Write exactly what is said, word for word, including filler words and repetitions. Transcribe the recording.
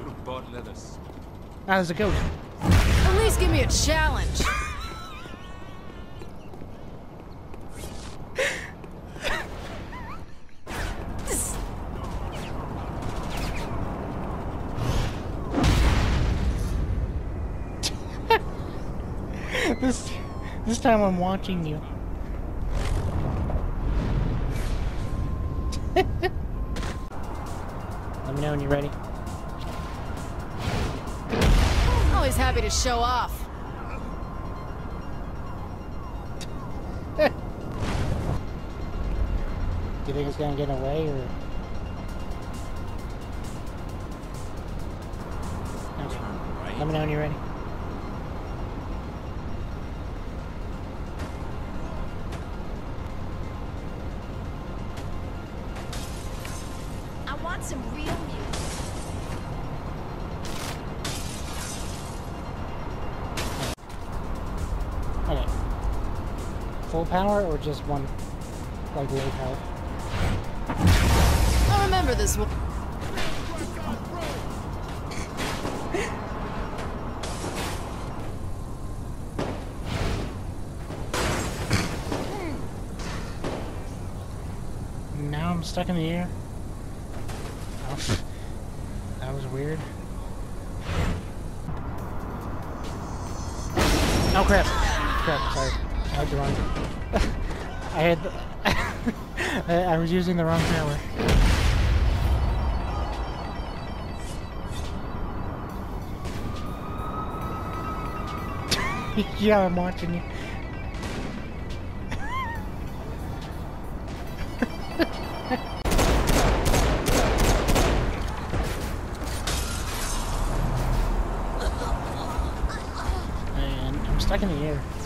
Ah, there's a ghost. At least give me a challenge. this this time I'm watching you. Let me know when you're ready. Always happy to show off. Do you think it's gonna get away, or? Okay. Let me know when you're ready. I want some real music. Okay. Full power or just one, like low power? I'll remember this one. Now I'm stuck in the air. Oh, that was weird. Oh crap! Crap! Sorry, I had the wrong. I had. The I, I was using the wrong tower. Yeah, I'm watching you. And I'm stuck in the air.